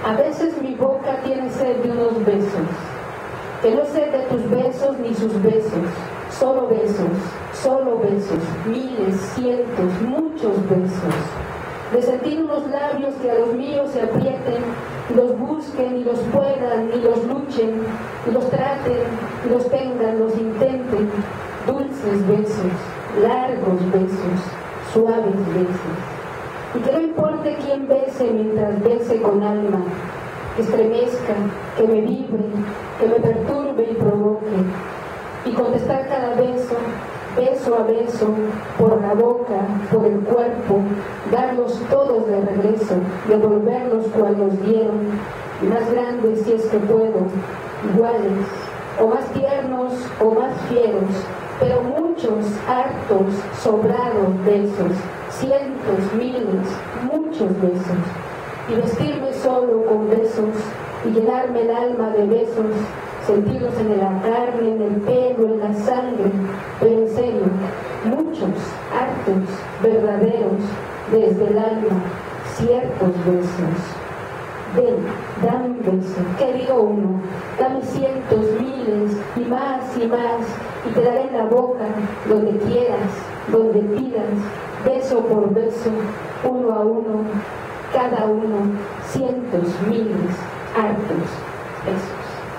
A veces mi boca tiene sed de unos besos, que no es sed de tus besos ni sus besos, solo besos, miles, cientos, muchos besos. De sentir unos labios que a los míos se aprieten, y los busquen, y los puedan, y los luchen, y los traten, y los tengan, los intenten. Dulces besos, largos besos, suaves besos. Y que no importe quién bese mientras bese con alma, que estremezca, que me vibre, que me perturbe y provoque. Y contestar cada beso, beso a beso, por la boca, por el cuerpo, darlos todos de regreso, devolverlos cual los dieron, y más grandes si es que puedo, iguales, o más tiernos o más fieros, pero muchos, hartos, sobrados besos, cientos, miles, muchos besos, y vestirme solo con besos, y llenarme el alma de besos, sentirlos en la carne, en el pelo, en la sangre, pero en serio, muchos, hartos, verdaderos, desde el alma, ciertos besos. Ven, dame un beso, ¿qué digo uno? Dame cientos, miles, y más, y te daré en la boca, donde quieras, donde pidas, beso por beso, uno a uno, cada uno, cientos, miles, hartos besos.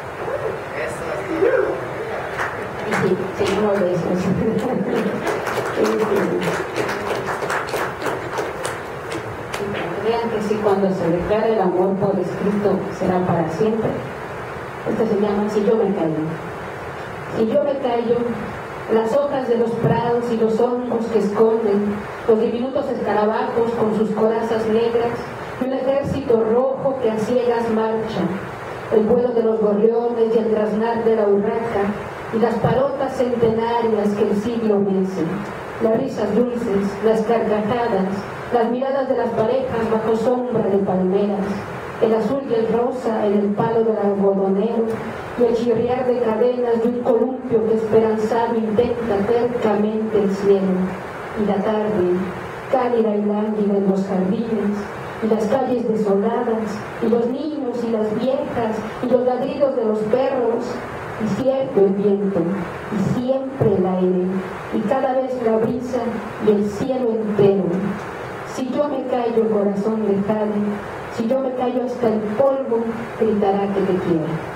Y sí, seguimos besos. Vean que sí, cuando se declara el amor por escrito será para siempre. Esto se llama Si yo me callo. Si yo me callo, las hojas de los prados y los hongos que esconden, los diminutos escarabajos con sus corazas negras, y un ejército rojo que a ciegas marcha, el vuelo de los gorriones y el trasnar de la urraca, y las parotas centenarias que el siglo mece, las risas dulces, las carcajadas, las miradas de las parejas bajo sombra de palmeras, el azul y el rosa en el palo del algodonero, y el chirriar de cadenas de un columpio que esperanzado intenta tercamente el cielo, y la tarde, cálida y lánguida en los jardines, y las calles desoladas, y los niños y las viejas, y los ladridos de los perros, y siempre el viento, y siempre el aire, y cada vez la brisa y el cielo entero. Si yo me callo, corazón de jade, si yo me callo hasta el polvo, gritará que te quiero.